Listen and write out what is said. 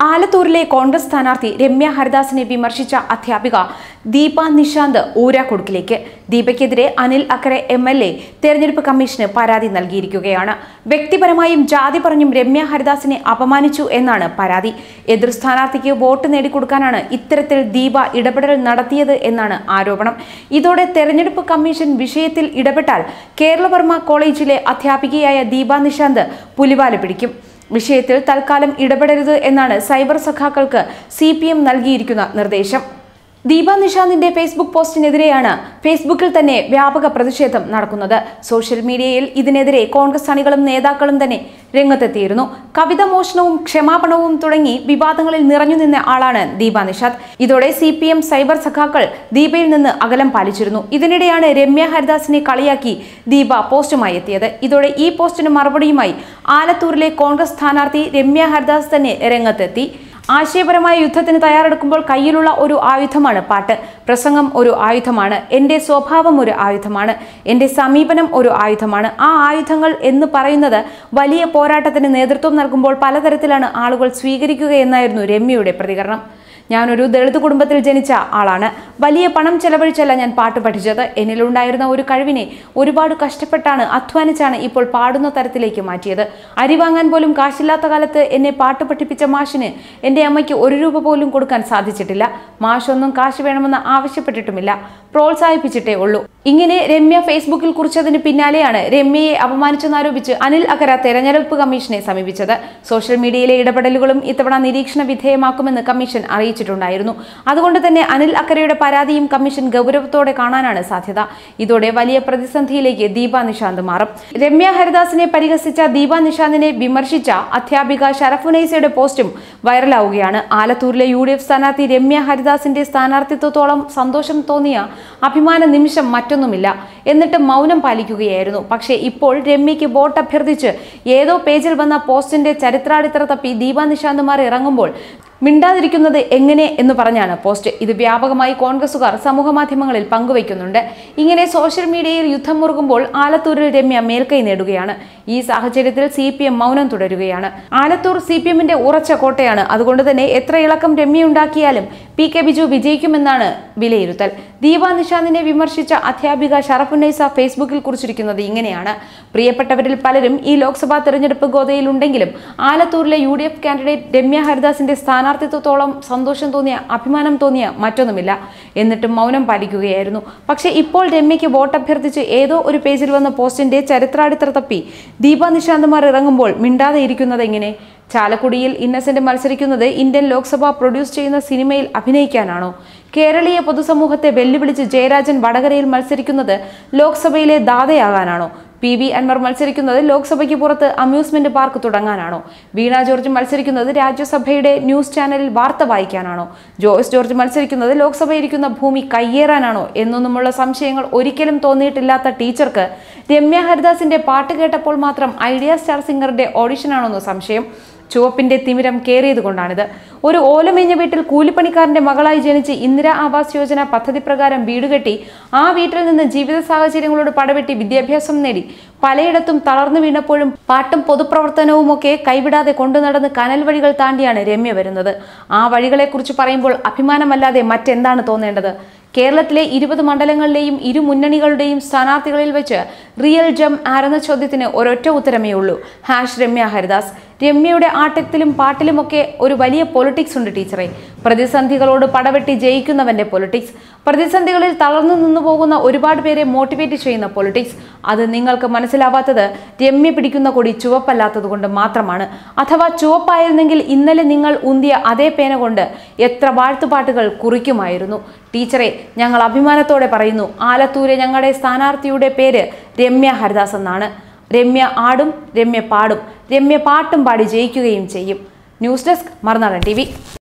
ആലത്തൂരിലെ കോൺഗ്രസ് സ്ഥാനാർത്ഥി രമ്യ ഹരിദാസിനെ വിമർശിച്ച അധ്യാപിക ദീപ നിശാന്ത് ഊരാക്കുടുക്കിലേക്ക്. ദീപയ്ക്കെതിരെ അനിൽ അക്കരെ MLA തെരഞ്ഞെടുപ്പ് കമ്മീഷന് പരാതി നൽകിയിരിക്കുകയാണ്. വ്യക്തിപരമായും ജാതി പറഞ്ഞും രമ്യ ഹരിദാസിനെ അപമാനിച്ചു എന്നാണ് പരാതി. എതിർ സ്ഥാനാർത്ഥിക്ക് വോട്ട് നേടിക്കൊടുക്കാനാണ് ഇത്തരത്തിൽ ദീപ ഇടപെടൽ നടത്തിയത് എന്നാണ് ആരോപണം. ഇതോടെ തെരഞ്ഞെടുപ്പ് കമ്മീഷൻ വിഷയത്തിൽ ഇടപെട്ടാൽ കേരളവർമ്മ കോളേജിലെ അധ്യാപികയായ ദീപ നിശാന്ത് പുലിവാല പിടിക്കും. വിഷയത്തിൽ തൽക്കാലം ഇടപെടരുത് എന്നാണ് സൈബർ സഖാക്കൾക്ക് CPM നൽകിയിരിക്കുന്ന നിർദ്ദേശം. ദീപ നിശാന്തിന്റെ ഫേസ്ബുക്ക് പോസ്റ്റിനെതിരെയാണ് ഫേസ്ബുക്കിൽ തന്നെ വ്യാപക പ്രതിഷേധം നടക്കുന്നത്. സോഷ്യൽ മീഡിയയിൽ ഇതിനെതിരെ കോൺഗ്രസ് അണികളും നേതാക്കളും തന്നെ രംഗത്തെത്തിയിരുന്നു. കവിത മോഷണവും ക്ഷമാപണവും തുടങ്ങി വിവാദങ്ങളിൽ നിറഞ്ഞു നിന്ന ആളാണ് ദീപ നിശാന്ത്. ഇതോടെ CPM സൈബർ സഖാക്കൾ ദീപയിൽ നിന്ന് അകലം പാലിച്ചിരുന്നു. ഇതിനിടെയാണ് രമ്യ ഹരിദാസിനെ കളിയാക്കി ദീപ പോസ്റ്റുമായി എത്തിയത്. ഇതോടെ ഈ പോസ്റ്റിന് മറുപടിയുമായി ആലത്തൂരിലെ കോൺഗ്രസ് സ്ഥാനാർത്ഥി രമ്യ ഹരിദാസ് തന്നെ രംഗത്തെത്തി. ആശയപരമായ യുദ്ധത്തിന് തയ്യാറെടുക്കുമ്പോൾ കയ്യിലുള്ള ഒരു ആയുധമാണ് പാട്ട്. പ്രസംഗം ഒരു ആയുധമാണ്. എൻ്റെ സ്വഭാവം ഒരു ആയുധമാണ്. എൻ്റെ സമീപനം ഒരു ആയുധമാണ്. ആ ആയുധങ്ങൾ എന്ന് പറയുന്നത് വലിയ പോരാട്ടത്തിന് നേതൃത്വം നൽകുമ്പോൾ പലതരത്തിലാണ് ആളുകൾ സ്വീകരിക്കുകയെന്നായിരുന്നു രമ്യയുടെ പ്രതികരണം. ഞാനൊരു ദളിത് കുടുംബത്തിൽ ജനിച്ച ആളാണ്. വലിയ പണം ചെലവഴിച്ചല്ല ഞാൻ പാട്ട് പഠിച്ചത്. എന്നിലുണ്ടായിരുന്ന ഒരു കഴിവിനെ ഒരുപാട് കഷ്ടപ്പെട്ടാണ് അധ്വാനിച്ചാണ് ഇപ്പോൾ പാടുന്ന തരത്തിലേക്ക് മാറ്റിയത്. അരി വാങ്ങാൻ പോലും കാശില്ലാത്ത കാലത്ത് എന്നെ പാട്ട് പഠിപ്പിച്ച മാഷിന് എൻ്റെ അമ്മയ്ക്ക് 1 രൂപ പോലും കൊടുക്കാൻ സാധിച്ചിട്ടില്ല. മാഷൊന്നും കാശ് വേണമെന്ന് ആവശ്യപ്പെട്ടിട്ടുമില്ല, പ്രോത്സാഹിപ്പിച്ചിട്ടേ ഉള്ളൂ. ഇങ്ങനെ രമ്യ ഫേസ്ബുക്കിൽ കുറിച്ചതിന് പിന്നാലെയാണ് രമ്യയെ അപമാനിച്ചെന്നാരോപിച്ച് അനിൽ അക്കര തെരഞ്ഞെടുപ്പ് കമ്മീഷനെ സമീപിച്ചത്. സോഷ്യൽ മീഡിയയിലെ ഇടപെടലുകളും ഇത്തവണ നിരീക്ഷണ വിധേയമാക്കുമെന്ന് കമ്മീഷൻ അറിയിച്ചിട്ടുണ്ടായിരുന്നു. അതുകൊണ്ട് തന്നെ അനിൽ അക്കരയുടെ പരാതിയും കമ്മീഷൻ ഗൗരവത്തോടെ കാണാനാണ് സാധ്യത. ഇതോടെ വലിയ പ്രതിസന്ധിയിലേക്ക് ദീപ നിശാന്ത് മാറും. രമ്യ ഹരിദാസിനെ പരിഹസിച്ച ദീപ നിശാന്തിനെ വിമർശിച്ച അധ്യാപിക ഷറഫുനൈസയുടെ പോസ്റ്റും വൈറലാവുകയാണ്. ആലത്തൂരിലെ UDF സ്ഥാനാർത്ഥി രമ്യ ഹരിദാസിന്റെ സ്ഥാനാർത്ഥിത്വത്തോളം സന്തോഷം തോന്നിയ അഭിമാന നിമിഷം മറ്റൊന്നുമില്ല. എന്നിട്ട് മൗനം പാലിക്കുകയായിരുന്നു. പക്ഷേ ഇപ്പോൾ രമ്യയ്ക്ക് വോട്ട് അഭ്യർത്ഥിച്ച് ഏതോ പേജിൽ വന്ന പോസ്റ്റിന്റെ ചരിത്രാടിത്തറ തപ്പി ദീപ നിശാന്തുമാർ ഇറങ്ങുമ്പോൾ മിണ്ടാതിരിക്കുന്നത് എങ്ങനെ എന്ന് പറഞ്ഞാണ് പോസ്റ്റ്. ഇത് വ്യാപകമായി കോൺഗ്രസുകാർ സമൂഹ മാധ്യമങ്ങളിൽ പങ്കുവയ്ക്കുന്നുണ്ട്. ഇങ്ങനെ സോഷ്യൽ മീഡിയയിൽ യുദ്ധം മുറുകുമ്പോൾ ആലത്തൂരിൽ രമ്യ മേൽക്കൈ നേടുകയാണ്. ഈ സാഹചര്യത്തിൽ CPM മൗനം തുടരുകയാണ്. ആലത്തൂർ CPMന്റെ ഉറച്ച കോട്ടയാണ്. അതുകൊണ്ട് തന്നെ എത്ര ഇളക്കം രമ്യ ഉണ്ടാക്കിയാലും PK ബിജു വിജയിക്കുമെന്നാണ് വിലയിരുത്തൽ. ദീപ നിശാന്തിനെ വിമർശിച്ച അധ്യാപിക ഷറഫുന്നൈസ ഫേസ്ബുക്കിൽ കുറിച്ചിരിക്കുന്നത് ഇങ്ങനെയാണ്: പ്രിയപ്പെട്ടവരിൽ പലരും ഈ ലോക്സഭാ തെരഞ്ഞെടുപ്പ് ഗോതയിലുണ്ടെങ്കിലും ആലത്തൂരിലെ UDF കാൻഡിഡേറ്റ് രമ്യ ഹരിദാസിന്റെ സ്ഥാനാർത്ഥിത്വത്തോളം സന്തോഷം തോന്നിയ, അഭിമാനം തോന്നിയ മറ്റൊന്നുമില്ല. എന്നിട്ടും മൗനം പാലിക്കുകയായിരുന്നു. പക്ഷേ ഇപ്പോൾ രമ്യയ്ക്ക് വോട്ട് അഭ്യർത്ഥിച്ച് ഏതോ ഒരു പേജിൽ വന്ന പോസ്റ്റിന്റെ ചരിത്രാടിത്തറ തപ്പി ദീപ നിശാന്തുമാർ ഇറങ്ങുമ്പോൾ മിണ്ടാതെ ഇരിക്കുന്നത് എങ്ങനെ? ചാലക്കുടിയിൽ ഇന്നസെന്റ് മത്സരിക്കുന്നത് ഇന്ത്യൻ ലോക്സഭ പ്രൊഡ്യൂസ് ചെയ്യുന്ന സിനിമയിൽ അഭിനയിക്കാനാണോ? കേരളീയ പൊതുസമൂഹത്തെ വെല്ലുവിളിച്ച് ജയരാജൻ വടകരയിൽ മത്സരിക്കുന്നത് ലോക്സഭയിലെ ദാതയാകാനാണോ? PV അൻവർ മത്സരിക്കുന്നത് ലോക്സഭയ്ക്ക് പുറത്ത് അമ്യൂസ്മെന്റ് പാർക്ക് തുടങ്ങാനാണോ? വീണ ജോർജ് മത്സരിക്കുന്നത് രാജ്യസഭയുടെ ന്യൂസ് ചാനലിൽ വാർത്ത വായിക്കാനാണോ? ജോയ്സ് ജോർജ് മത്സരിക്കുന്നത് ലോക്സഭയിരിക്കുന്ന ഭൂമി കയ്യേറാനാണോ എന്നൊന്നുമുള്ള സംശയങ്ങൾ ഒരിക്കലും തോന്നിയിട്ടില്ലാത്ത ടീച്ചർക്ക് രമ്യ ഹരിദാസിന്റെ പാട്ട് കേട്ടപ്പോൾ മാത്രം ഐഡിയ സ്റ്റാർ സിംഗറിന്റെ ഓഡിഷനാണോന്ന് സംശയം. ചുവപ്പിന്റെ തിമിരം കയറിയത് കൊണ്ടാണിത്. ഒരു ഓലമേഞ്ഞ വീട്ടിൽ കൂലിപ്പണിക്കാരന്റെ മകളായി ജനിച്ച് ഇന്ദിരാ ആവാസ് യോജന പദ്ധതി പ്രകാരം വീട് കെട്ടി ആ വീട്ടിൽ നിന്ന് ജീവിത സാഹചര്യങ്ങളോട് പടവെട്ടി വിദ്യാഭ്യാസം നേടി പലയിടത്തും തളർന്നു വീണപ്പോഴും പാട്ടും പൊതുപ്രവർത്തനവുമൊക്കെ കൈവിടാതെ കൊണ്ടുനടന്ന് കനൽ വഴികൾ താണ്ടിയാണ് രമ്യ വരുന്നത്. ആ വഴികളെക്കുറിച്ച് പറയുമ്പോൾ അഭിമാനമല്ലാതെ മറ്റെന്താണ് തോന്നേണ്ടത്? കേരളത്തിലെ 20 മണ്ഡലങ്ങളിലെയും ഇരു മുന്നണികളുടെയും സ്ഥാനാർത്ഥികളിൽ വെച്ച് റിയൽ ജം ആരെന്ന ചോദ്യത്തിന് ഒരൊറ്റ ഉത്തരമേ ഉള്ളൂ: #രമ്യ ഹരിദാസ്. രമ്യയുടെ ആട്ടത്തിലും പാട്ടിലുമൊക്കെ ഒരു വലിയ പൊളിറ്റിക്സ് ഉണ്ട് ടീച്ചറെ. പ്രതിസന്ധികളോട് പടവെട്ടി ജയിക്കുന്നവന്റെ പൊളിറ്റിക്സ്. പ്രതിസന്ധികളിൽ തളർന്നു നിന്നു പോകുന്ന ഒരുപാട് പേരെ മോട്ടിവേറ്റ് ചെയ്യുന്ന പൊളിറ്റിക്സ്. അത് നിങ്ങൾക്ക് മനസ്സിലാവാത്തത് രമ്യ പിടിക്കുന്ന കൊടി ചുവപ്പല്ലാത്തത് കൊണ്ട് മാത്രമാണ്. അഥവാ ചുവപ്പായിരുന്നെങ്കിൽ ഇന്നലെ നിങ്ങൾ ഉന്തിയ അതേ പേന കൊണ്ട് എത്ര വാഴ്ത്തുപാട്ടുകൾ കുറിക്കുമായിരുന്നു. ടീച്ചറെ, ഞങ്ങൾ അഭിമാനത്തോടെ പറയുന്നു, ആലത്തൂരെ ഞങ്ങളുടെ സ്ഥാനാർത്ഥിയുടെ പേര് രമ്യ ഹരിദാസ് എന്നാണ്. രമ്യ ആടും, രമ്യ പാടും, രമ്യ പാട്ടും പാടി ജയിക്കുകയും ചെയ്യും. News desk, Marunadan TV.